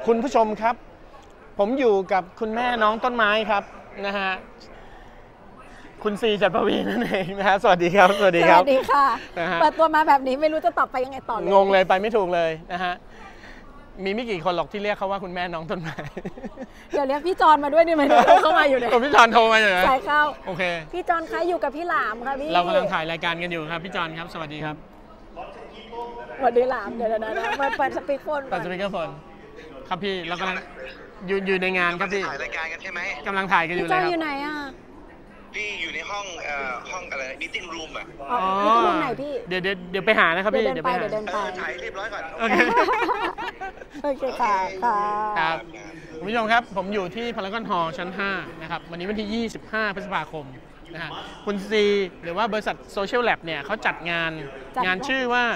คุณผู้ชมครับผมอยู่กับคุณแม่น้องต้นไม้ครับนะฮะคุณซีจัดประวีนั่นเองนะฮะสวัสดีครับสวัสดีครับสวัสดีค่ะเปิดตัวมาแบบนี้ไม่รู้จะตอบไปยังไงต่อเลยงงเลยไปไม่ถูกเลยนะฮะมีไม่กี่คนหรอกที่เรียกเขาว่าคุณแม่น้องต้นไม้เดี๋ยวเรียกพี่จอนมาด้วยดีไหมเข้ามาอยู่เนี่ยพี่จอนโทรมาอยู่นะใช่เข้าโอเคพี่จอนคะอยู่กับพี่หลามค่ะพี่เรากำลังถ่ายรายการกันอยู่ครับพี่จอนครับสวัสดีครับสวัสดีหลามเดี๋ยวมาเปิดสปีกโฟนเปิดสปีกโฟนครับพี่เรากำลังอยู่ในงานครับพี่ถ่ายรายการกันใช่ไหมกำลังถ่ายกันอยู่เลยครับพี่จอนอยู่ไหนอ่ะพี่อยู่ในห้องอะไร meeting room อ่ะ meeting room ไหนพี่เดี๋ยวไปหานะครับพี่เดินไปถ่ายเรียบร้อยก่อนโอเคค่ะครับคุณผู้ชมครับผมอยู่ที่พารากอนฮอลล์ชั้น5นะครับวันนี้วันที่25พฤษภาคมนะฮะคุณซีหรือว่าบริษัทโซเชียลแลบเนี่ยเขาจัดงานชื่อว่า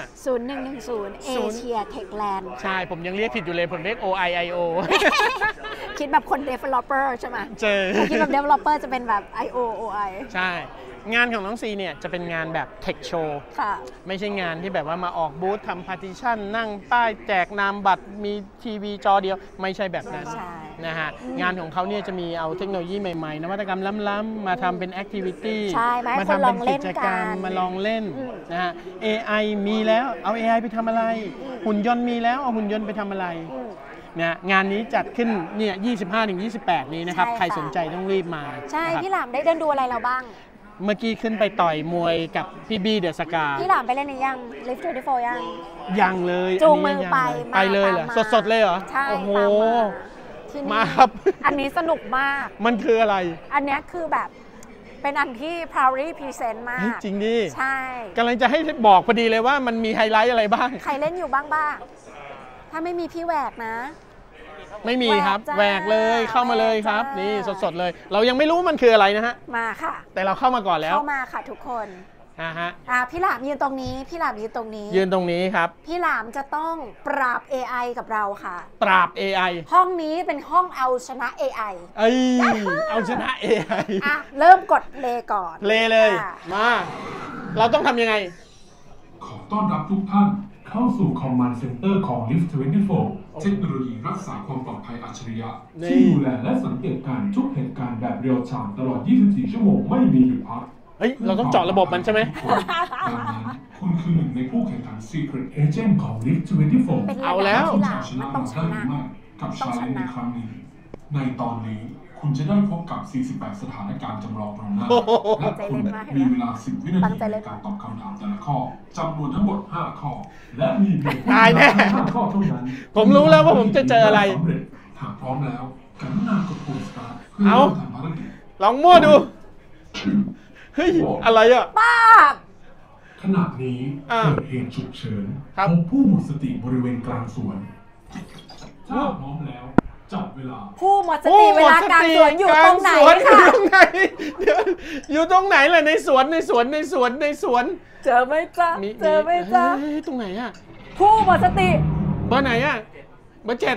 0110 Asia Techland ใช่ผมยังเรียกผิดอยู่เลยผมเรียก OIIO คิดแบบคน developer ใช่ไหมคิดแบบ developer จะเป็นแบบ IO OI ใช่งานของน้องซีเนี่ยจะเป็นงานแบบเทคโชว์ไม่ใช่งานที่แบบว่ามาออกบูธทำพาร์ติชันนั่งป้ายแจกนามบัตรมีทีวีจอเดียวไม่ใช่แบบนั้นนะฮะงานของเขาเนี่ยจะมีเอาเทคโนโลยีใหม่ๆนวัตกรรมล้ำๆมาทำเป็นแอคทิวิตี้มาทำเป็นกิจกรรมมาลองเล่นนะฮะ AI มีแล้วเอา AI ไปทำอะไรหุ่นยนต์มีแล้วเอาหุ่นยนต์ไปทำอะไรนะงานนี้จัดขึ้นเนี่ย 25-28 นี้นะครับใครสนใจต้องรีบมาใช่พี่หลามได้เดินดูอะไรเราบ้างเมื่อกี้ขึ้นไปต่อยมวยกับพี่บี้เดอะสกาพี่หลามไปเล่นในยัง Lift 24 ยังเลยจูงมือไปเลยเหรอสดๆเลยเหรอใช่โอ้โหมาครับอันนี้สนุกมากมันคืออะไรอันนี้คือแบบเป็นอันที่ proudly present มากจริงดิใช่กำลังจะให้บอกพอดีเลยว่ามันมีไฮไลท์อะไรบ้างใครเล่นอยู่บ้างถ้าไม่มีพี่แหวกนะไม่มีครับแหวกเลยเข้ามาเลยครับนี่สดๆเลยเรายังไม่รู้มันคืออะไรนะฮะมาค่ะแต่เราเข้ามาก่อนแล้วเข้ามาค่ะทุกคนฮะพี่หลามยืนตรงนี้พี่หลามยืนตรงนี้ยืนตรงนี้ครับพี่หลามจะต้องปราบ AI กับเราค่ะปราบ AI ห้องนี้เป็นห้องเอาชนะ AI เอาชนะ AI เริ่มกดเลก่อนเลยมาเราต้องทำยังไงขอต้อนรับทุกท่านเข้าสู่ Command Center ของ Lift 24 เทคโนโลยีรักษาความปลอดภัยอัจฉริยะที่ดูแลและสังเกตการทุกเหตุการณ์แบบเรียลไทม์ตลอด 24 ชั่วโมงไม่มีหยุดพักเราต้องเจาะระบบมันใช่ไหมดังนั้นคุณคือหนึ่งในผู้แข่งขัน Secret Agent ของ Lift 24 เอาแล้วมันต้องชนะกับชาเลนจ์ในครั้งนี้ในตอนนี้คุณจะได้พบกับ 48 สถานการณ์จำลองตรงหน้าและคุณมีเวลา 10 วินาทีในการตอบคำถามแต่ละข้อจำนวนทั้งหมด 5 ข้อและมีเพียง5 ข้อเท่านั้นผมรู้แล้วว่าผมจะเจออะไรหากพร้อมแล้วกรุณากดปุ่ม Start เพื่อเริ่มทำภารกิจลองมั่วดูเฮ้ยอะไรอ่ะป้าขณะนี้เกิดเหตุฉุกเฉินพบผู้หมดสติบริเวณกลางสวนถ้าพร้อมแล้วจับเวลาผู้หมดสติเวลากลางสวนอยู่ตรงไหนค่ะอยู่ตรงไหนล่ะในสวนเจอไหมจ๊ะตรงไหนอ่ะผู้หมดสติเบอร์ไหนอ่ะเบอร์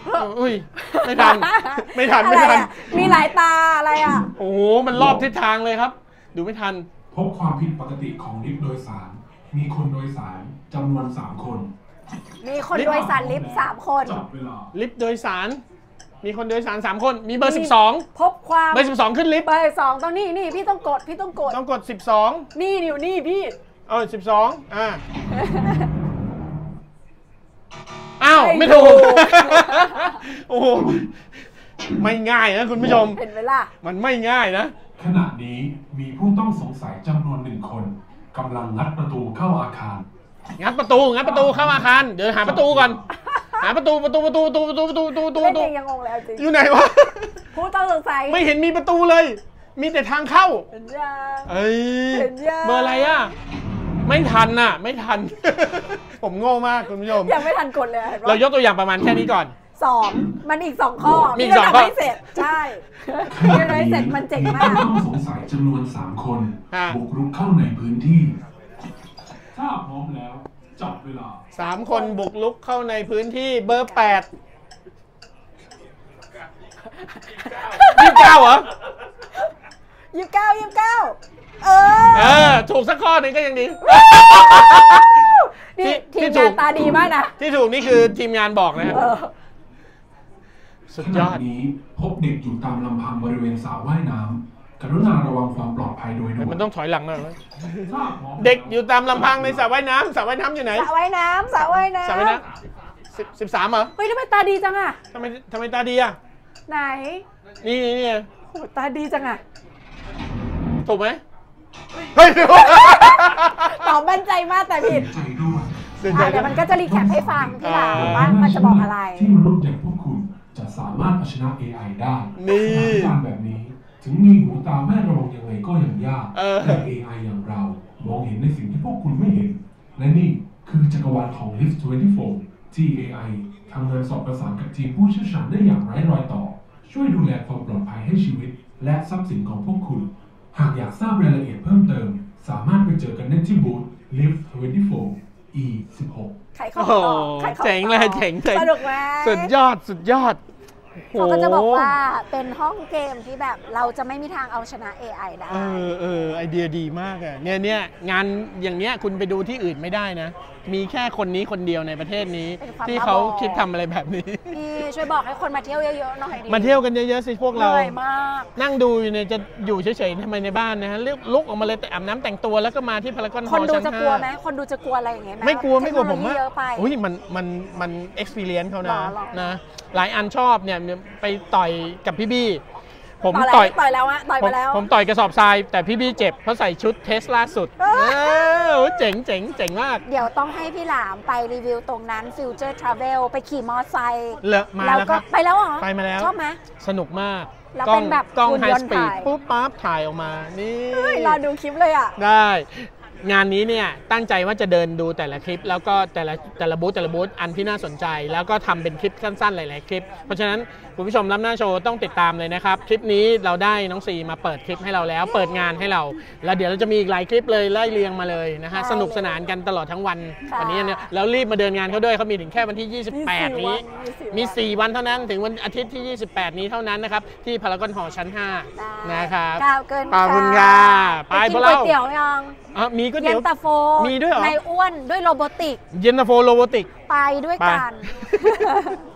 7อุ้ยไม่ทันมีหลายตาอะไรอ่ะโอ้โหมันรอบทิศทางเลยครับดูไม่ทันพบความผิดปกติของลิฟต์โดยสารมีคนโดยสารจำนวน3 คนมีคนโดยสารลิฟต์3 คนลิฟต์โดยสารมีคนโดยสาร3 คนมีเบอร์12 พบความเบอร์12ขึ้นลิฟต์เบอร์12ตรงนี้พี่ต้องกดต้องกด12 นี่อยู่นี่พี่ 12อ้าวไม่ถูกโอ้โหไม่ง่ายนะคุณผู้ชมเห็นไหมล่ะมันไม่ง่ายนะขณะนี้มีผู้ต้องสงสัยจำนวน1 คนกำลังงัดประตูเข้าอาคารงัดประตูเข้าอาคารเดี๋ยวหาประตูก่อนหาประตูยังงงแล้วจริงอยู่ไหนวะผู้ต้องสงสัยไม่เห็นมีประตูเลยมีแต่ทางเข้าเห็นยังเบอร์อะไรอ่ะไม่ทันผมโง่มากคุณผู้ชมยังไม่ทันกดเลยเรายกตัวอย่างประมาณแค่นี้ก่อน 2มันอีก2 ข้อมี2 ข้อไม่เสร็จใช่ไม่เสร็จมันเจ๋งมากผู้ต้องสงสัยจำนวน3 คนบุกรุกเข้าในพื้นที่ถ้าพร้อมแล้วจับเวลา 3 คนบุกรุกเข้าในพื้นที่เบอร์8 29เหรอ 29 ถูกสักข้อหนึ่งก็ยังดีทีมงานตาดีมากนะที่ถูกนี่คือทีมงานบอกนะครับสุดยอดนี้พบเด็กอยู่ตามลำพังบริเวณสระว่ายน้ำกรุณาระวังความปลอดภัยโดยด่วนมันต้องถอยหลังหน่อยเด็กอยู่ตามลำพังในสระว่ายน้ำสระว่ายน้ำอยู่ไหนสระว่ายน้ำสระว่ายน้ำ 13เหรอเฮ้ยทำไมตาดีจังอะทำไมตาดีอะไหนนี่โหตาดีจังอะถูกไหมเฮ้ยตอบมั่นใจมากแต่ผิดเดี๋ยวมันก็จะรีแคปให้ฟังพี่หลาว่ามันจะบอกอะไรที่มนุษย์อย่างพวกคุณจะสามารถเอาชนะ AI ได้สถานการณ์แบบนี้ถึงมีหูตาแม่ระวังยังไงก็ยังยากแต่ AI อย่างเรามองเห็นในสิ่งที่พวกคุณไม่เห็นและนี่คือจักรวาลของ Lift 24 ที่ AI ทำงานสอบประสานกับทีมผู้เชี่ยวชาญได้อย่างไร้รอยต่อช่วยดูแลความปลอดภัยให้ชีวิตและทรัพย์สินของพวกคุณหากอยากทราบรายละเอียดเพิ่มเติมสามารถไปเจอกันได้ที่บูธ Lift 24 E16 ขายของเจ๋งเลยเจ๋งสนุกไหมสุดยอดเขาก็จะบอกว่าเป็นห้องเกมที่แบบเราจะไม่มีทางเอาชนะ AI ได้ไอเดียดีมากอะเนี่ยงานอย่างเนี้ยคุณไปดูที่อื่นไม่ได้นะมีแค่คนนี้คนเดียวในประเทศนี้ที่เขาคิดทำอะไรแบบนี้พี่ช่วยบอกให้คนมาเที่ยวเยอะๆหน่อยดิมาเที่ยวกันเยอะๆสิพวกเราเหนื่อยมากนั่งดูอยู่เนี่ยจะอยู่เฉยๆทำไมในบ้านนะฮะลุกออกมาเลยแต่อาบน้ำแต่งตัวแล้วก็มาที่พารากอนฮอลล์ชั้น 5คนดูจะกลัวไหมคนดูจะกลัวอะไรอย่างเงี้ยไม่กลัวผมว่าอุ้ยมัน experience เขานะหลายอันชอบเนี่ยไปต่อยกับพี่บี้ผมต่อยแล้วอะต่อยไปแล้วผมต่อยกระสอบทรายแต่พี่บี้เจ็บเพราะใส่ชุดเทสล่าสุดเจ๋งมากเดี๋ยวต้องให้พี่หลามไปรีวิวตรงนั้น Future Travel ไปขี่มอเตอร์ไซค์แล้วก็ไปแล้วเหรอไปมาแล้วชอบไหมสนุกมากแล้วเป็นแบบกล้องไฮสปีดปุ๊บปั๊บถ่ายออกมานี่รอดูคลิปเลยอ่ะได้งานนี้เนี่ยตั้งใจว่าจะเดินดูแต่ละคลิปแล้วก็แต่ละบูธอันที่น่าสนใจแล้วก็ทำเป็นคลิปสั้นๆหลายๆคลิปเพราะฉะนั้นคุณผู้ชมรับหน้าโชว์ต้องติดตามเลยนะครับคลิปนี้เราได้น้องซีมาเปิดคลิปให้เราแล้วเปิดงานให้เราแล้วเดี๋ยวเราจะมีอีกหลายคลิปเลยไล่เรียงมาเลยนะฮะสนุกสนานกันตลอดทั้งวันนี้เนี่ยแล้วรีบมาเดินงานเขาด้วยเขามีถึงแค่วันที่28นี้มี4วันเท่านั้นถึงวันอาทิตย์ที่28นี้เท่านั้นนะครับที่พารากอนฮอลล์ชั้น5นะครับขอบคุณค่ะไปพวกเราก๋วยเตี๋ยวยังมีก๋วยเตี๋ยวเย็นตาโฟมีด้วยเหรอในอ้วนด้วยโรบอติกเย็นตาโฟโรบอติกไปด้วยกัน